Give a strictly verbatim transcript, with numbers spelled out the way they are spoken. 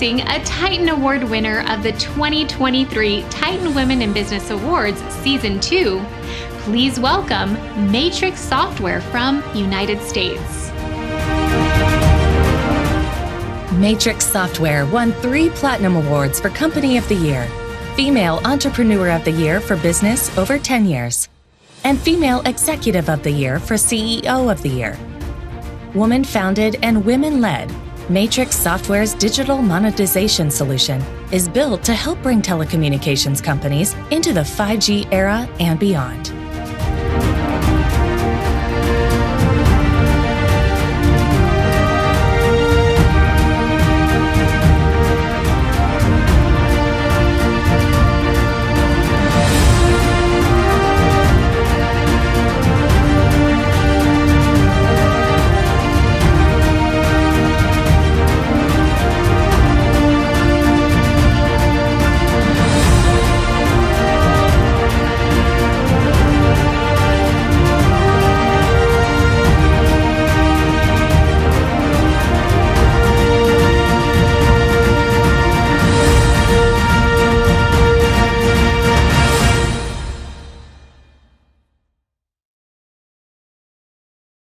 Introducing a Titan Award winner of the twenty twenty-three Titan Women in Business Awards Season two, please welcome MATRIXX Software from United States. MATRIXX Software won three Platinum Awards for Company of the Year, Female Entrepreneur of the Year for Business over ten years, and Female Executive of the Year for C E O of the Year. Woman-founded and women-led, MATRIXX Software's digital monetization solution is built to help bring telecommunications companies into the five G era and beyond.